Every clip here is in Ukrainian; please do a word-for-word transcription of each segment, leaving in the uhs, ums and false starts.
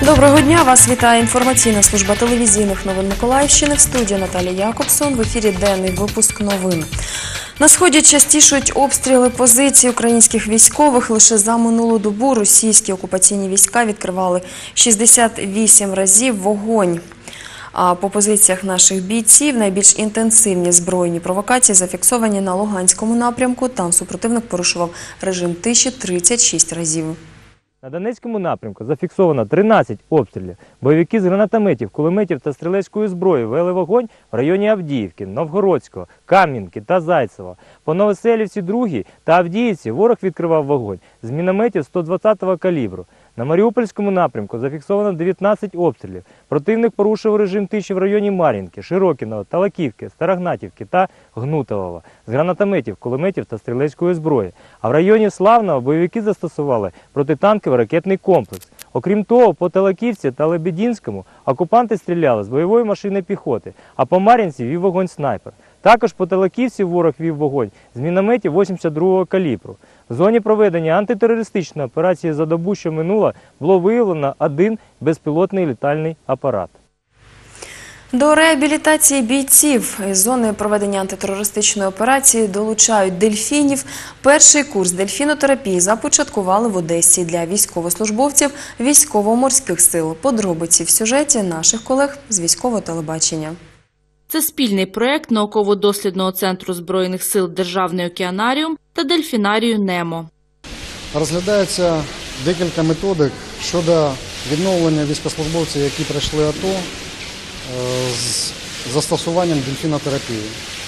Доброго дня! Вас вітає інформаційна служба телевізійних новин Миколаївщини. В студії Наталія Якобсон. В ефірі денний випуск новин. На Сході частішують обстріли позицій українських військових. Лише за минулу добу російські окупаційні війська відкривали шістдесят вісім разів вогонь. А по позиціях наших бійців найбільш інтенсивні збройні провокації зафіксовані на Луганському напрямку. Там супротивник порушував режим тиші тридцять шість разів. На Донецькому напрямку зафіксовано тринадцять обстрілів. Бойовики з гранатометів, кулеметів та стрілецької зброї вели вогонь в районі Авдіївки, Новгородського, Кам'янки та Зайцева. По Новоселівці другій та Авдіївці ворог відкривав вогонь з мінометів сто двадцятого калібру. На Маріупольському напрямку зафіксовано дев'ятнадцять обстрілів. Противник порушив режим тиші в районі Мар'їнки, Широкіного, Талаківки, Старогнатівки та Гнутового з гранатометів, кулеметів та стрілецької зброї. А в районі Славного бойовики застосували протитанковий ракетний комплекс. Окрім того, по Талаківці та Лебединському окупанти стріляли з бойової машини піхоти, а по Мар'їнці вів вогонь снайпер. Також по Талаківці ворог вів вогонь з мінометів вісімдесят другого калібру. В зоні проведення антитерористичної операції за добу, що минула, було виявлено один безпілотний літальний апарат. До реабілітації бійців із зони проведення антитерористичної операції долучають дельфінів. Перший курс дельфінотерапії започаткували в Одесі для військовослужбовців військово-морських сил. Подробиці в сюжеті наших колег з військового телебачення. Це спільний проєкт науково-дослідного центру Збройних сил «Державний океанаріум» та дельфінарію «Немо». Розглядається декілька методик щодо відновлення військовослужбовців, які пройшли АТО, з застосуванням дельфінотерапії.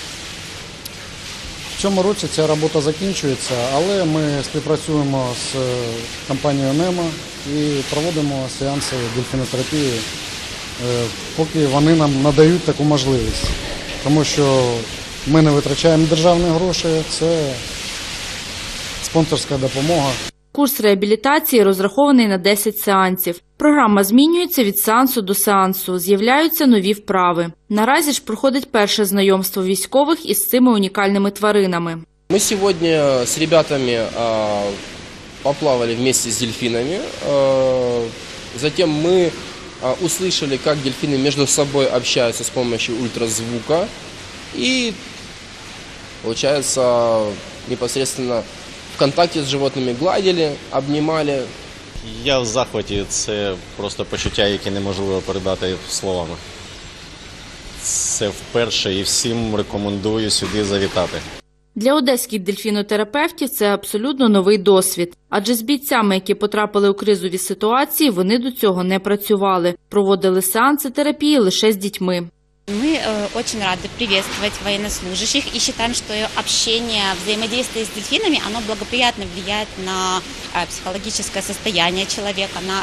В цьому році ця робота закінчується, але ми співпрацюємо з компанією «Немо» і проводимо сеанси дельфінотерапії, поки вони нам надають таку можливість. Тому що ми не витрачаємо державні гроші, це спонсорська допомога. Курс реабілітації розрахований на десять сеансів. Програма змінюється від сеансу до сеансу, з'являються нові вправи. Наразі ж проходить перше знайомство військових із цими унікальними тваринами. Ми сьогодні з ребятами поплавали вместе з дельфінами. Затем ми услышали, как дельфины между собой общаются с помощью ультразвука. И, получается, непосредственно в контакте с животными гладили, обнимали. Я в захваті, це просто почуття, яке неможливо передати словами. Це вперше і всім рекомендую сюди завітати. Для одеських дельфінотерапевтів це абсолютно новий досвід. Адже з бійцями, які потрапили у кризові ситуації, вони до цього не працювали. Проводили сеанси терапії лише з дітьми. Мы э, очень рады приветствовать военнослужащих и считаем, что общение, взаимодействие с дельфинами, оно благоприятно влияет на э, психологическое состояние человека, на,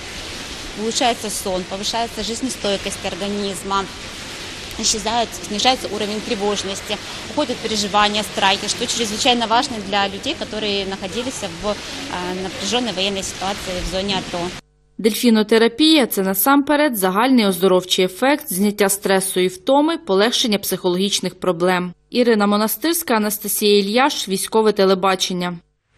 э, улучшается сон, повышается жизнестойкость организма, исчезает, снижается уровень тревожности, уходят переживания, страхи, что чрезвычайно важно для людей, которые находились в э, напряженной военной ситуации в зоне АТО. Дельфінотерапія – це насамперед загальний оздоровчий ефект, зняття стресу і втоми, полегшення психологічних проблем. Ірина Монастирська, Анастасія Ільяш, військове телебачення.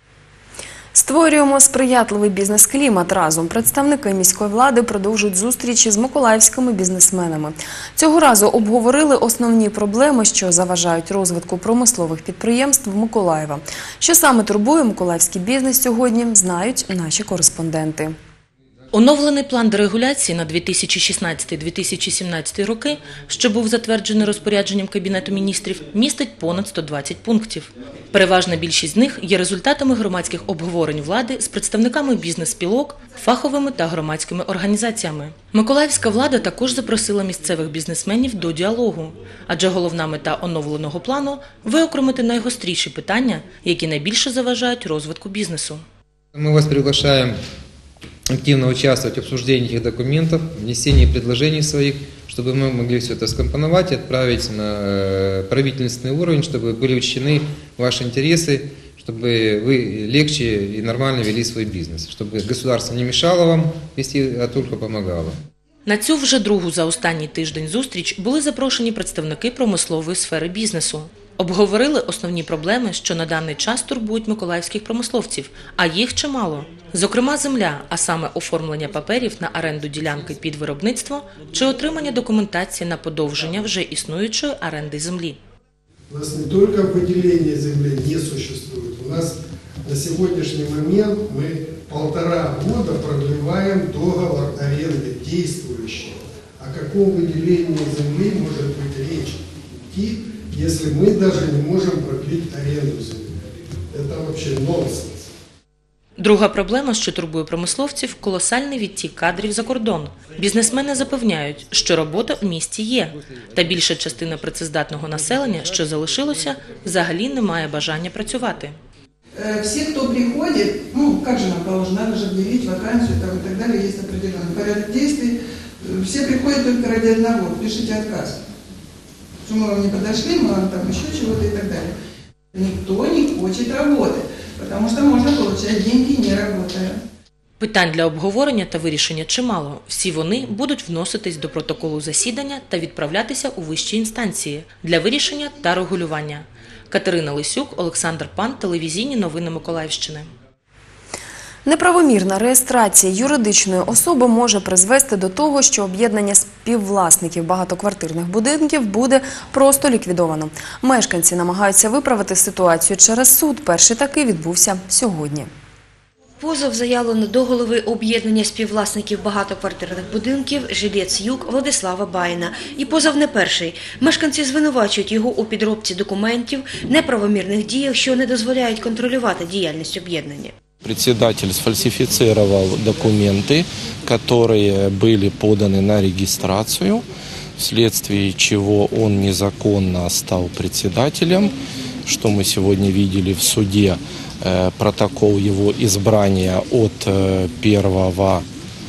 Створюємо сприятливий бізнес-клімат разом. Представники міської влади продовжують зустрічі з миколаївськими бізнесменами. Цього разу обговорили основні проблеми, що заважають розвитку промислових підприємств Миколаєва. Що саме турбує миколаївський бізнес сьогодні, знають наші кореспонденти. Оновлений план дерегуляції на дві тисячі шістнадцятий - дві тисячі сімнадцятий роки, що був затверджений розпорядженням Кабінету міністрів, містить понад сто двадцять пунктів. Переважна більшість з них є результатами громадських обговорень влади з представниками бізнес-спілок, фаховими та громадськими організаціями. Миколаївська влада також запросила місцевих бізнесменів до діалогу, адже головна мета оновленого плану – виокремити найгостріші питання, які найбільше заважають розвитку бізнесу. Ми вас приглашаємо активно участвовать в обсуждении этих документов, внесении предложений своих, чтобы мы могли все это скомпоновать и отправить на правительственный уровень, чтобы были учтены ваши интересы, чтобы вы легче и нормально вели свой бизнес, чтобы государство не мешало вам вести, а только помогало. На цю вже другу за останній тиждень зустріч були запрошені представники промислової сфери бізнесу. Обговорили основні проблеми, що на даний час турбують миколаївських промисловців, а їх чимало. Зокрема, земля, а саме оформлення паперів на оренду ділянки під виробництво чи отримання документації на подовження вже існуючої оренди землі. У нас не только выделение земли не существует, у нас на сегодняшний момент мы полтора года продлеваем договор аренды действующий. О каком выделении земли может быть речь идти, если мы даже не можем продлить аренду земли? Это вообще нонсенс. Друга проблема, що турбує промисловців – колосальний відтік кадрів за кордон. Бізнесмени запевняють, що робота в місті є, та більша частина працездатного населення, що залишилося, взагалі не має бажання працювати. Все, кто приходит, ну, как же нам положено, надо же объявить вакансию там, и так далее, есть определенный порядок действий. Все приходят только ради одного, пишите отказ. Что мы вам не подошли, мы вам там еще чего-то и так далее. Никто не хочет работать, потому что можно получать деньги, не работая. Питань для обговорення та вирішення чимало. Всі вони будуть вноситись до протоколу засідання та відправлятися у вищі інстанції для вирішення та регулювання. Катерина Лисюк, Олександр Пан, телевізійні новини Миколаївщини. Неправомірна реєстрація юридичної особи може призвести до того, що об'єднання співвласників багатоквартирних будинків буде просто ліквідовано. Мешканці намагаються виправити ситуацію через суд. Перший такий відбувся сьогодні. Позов заявлено до голови об'єднання співвласників багатоквартирних будинків «Жилець Юг» Владислава Баїна. І позов не перший. Мешканці звинувачують його у підробці документів, неправомірних діях, що не дозволяють контролювати діяльність об'єднання. Председатель сфальсифицировал документы, которые были поданы на регистрацию, вследствие чего он незаконно стал председателем, что мы сегодня видели в суде. Протокол его избрания от первого,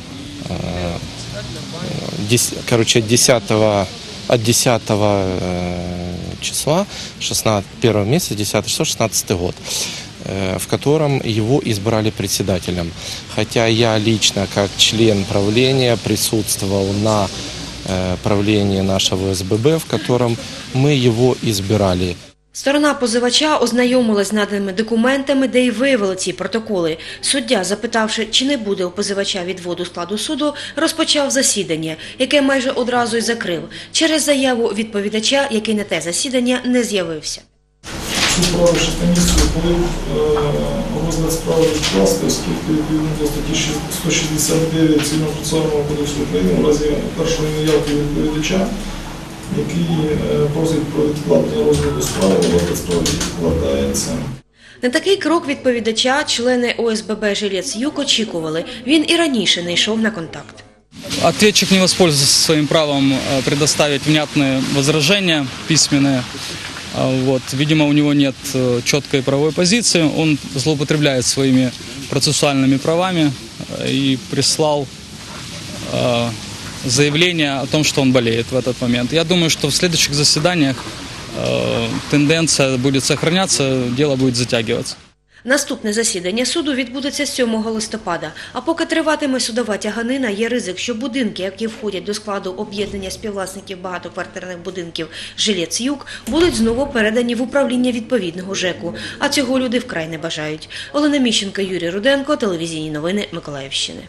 короче, десятого, от десятого числа, первого месяца, десятого числа, шестнадцатый год, в котором его избрали председателем. Хотя я лично, как член правления, присутствовал на правлении нашего эс бэ бэ, в котором мы его избирали. Сторона позивача ознайомилась з наданими документами, де й виявили ці протоколи. Суддя, запитавши, чи не буде у позивача відводу складу суду, розпочав засідання, яке майже одразу й закрив, через заяву відповідача, який на те засідання не з'явився. Правивши комісію, коли розгляд справи відкласти, оскільки відповідно до статті сто шістдесят дев'ять Цивільного процесуального кодексу України у разі першої неявки відповідача, який просить про відкладення розгляду справи, розгляд справи відкладається. На такий крок відповідача члени о ес бэ бэ «Жилець Юг» очікували. Він і раніше не йшов на контакт. Ответчик не воспользовался своим правом предоставить внятные возражения письменные. Вот. Видимо, у него нет четкой правовой позиции. Он злоупотребляет своими процессуальными правами и прислал э, заявление о том, что он болеет в этот момент. Я думаю, что в следующих заседаниях э, тенденция будет сохраняться, дело будет затягиваться. Наступне засідання суду відбудеться сьомого листопада. А поки триватиме судова тяганина, є ризик, що будинки, які входять до складу об'єднання співвласників багатоквартирних будинків «Жилець Юг», будуть знову передані в управління відповідного ЖЕКу. А цього люди вкрай не бажають. Олена Міщенко, Юрій Руденко, телевізійні новини Миколаївщини.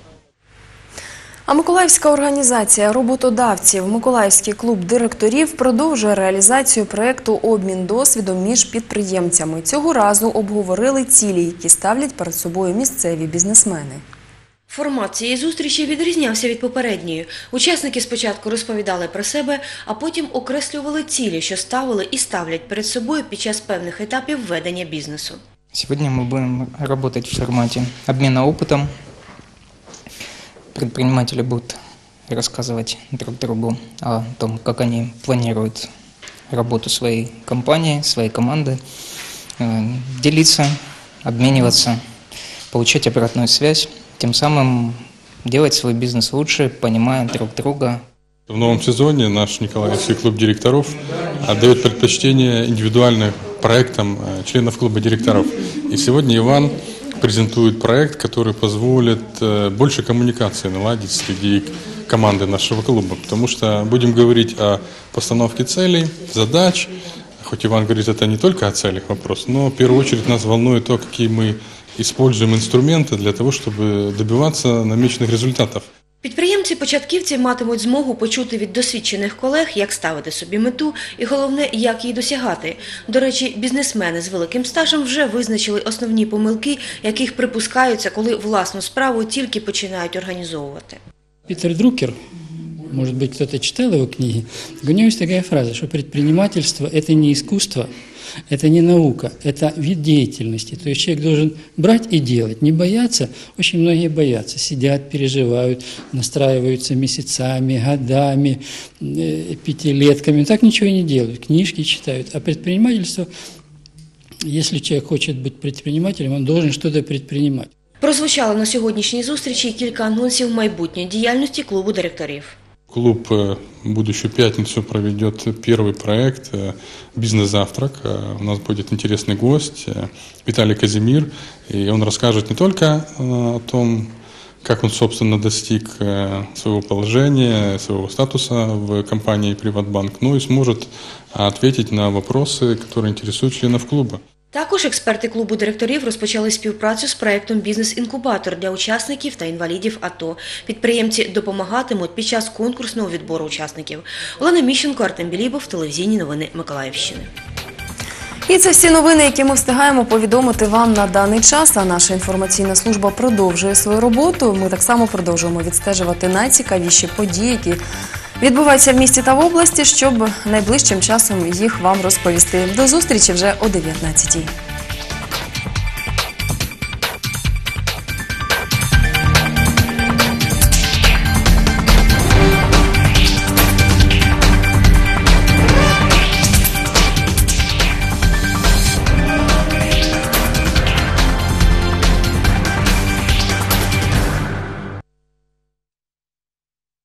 А Миколаївська організація роботодавців «Миколаївський клуб директорів» продовжує реалізацію проєкту «Обмін досвідом» між підприємцями. Цього разу обговорили цілі, які ставлять перед собою місцеві бізнесмени. Формат цієї зустрічі відрізнявся від попередньої. Учасники спочатку розповідали про себе, а потім окреслювали цілі, що ставили і ставлять перед собою під час певних етапів ведення бізнесу. Сьогодні ми будемо працювати в форматі обміну опитом. Предприниматели будут рассказывать друг другу о том, как они планируют работу своей компании, своей команды, делиться, обмениваться, получать обратную связь, тем самым делать свой бизнес лучше, понимая друг друга. В новом сезоне наш Николаевский клуб директоров отдает предпочтение индивидуальным проектам членов клуба директоров. И сегодня Иван презентует проект, который позволит больше коммуникации наладить среди команды нашего клуба, потому что будем говорить о постановке целей, задач, хоть Иван говорит, это не только о целях вопрос, но в первую очередь нас волнует то, какие мы используем инструменты для того, чтобы добиваться намеченных результатов. Підприємці-початківці матимуть змогу почути від досвідчених колег, як ставити собі мету і, головне, як її досягати. До речі, бізнесмени з великим стажем вже визначили основні помилки, яких припускаються, коли власну справу тільки починають організовувати. Питер Друкер, может быть, кто-то читал его книги, у него есть такая фраза, что предпринимательство – это не искусство, это не наука, это вид деятельности. То есть человек должен брать и делать, не бояться. Очень многие боятся, сидят, переживают, настраиваются месяцами, годами, пятилетками, так ничего и не делают, книжки читают. А предпринимательство, если человек хочет быть предпринимателем, он должен что-то предпринимать. Прозвучало на сьогоднішній зустрічі кілька анонсів майбутньої діяльності клубу директорів. Клуб в будущую пятницу проведет первый проект «Бизнес-завтрак». У нас будет интересный гость Виталий Казимир, и он расскажет не только о том, как он, собственно, достиг своего положения, своего статуса в компании «Приватбанк», но и сможет ответить на вопросы, которые интересуют членов клуба. Також експерти клубу директорів розпочали співпрацю з проєктом «Бізнес-інкубатор» для учасників та інвалідів АТО. Підприємці допомагатимуть під час конкурсного відбору учасників. Олена Міщенко, Артем Білібов, телевізійні новини Миколаївщини. І це всі новини, які ми встигаємо повідомити вам на даний час. А наша інформаційна служба продовжує свою роботу. Ми так само продовжуємо відстежувати найцікавіші події, які відбуваються в місті та в області, щоб найближчим часом їх вам розповісти. До зустрічі вже о дев'ятнадцятій.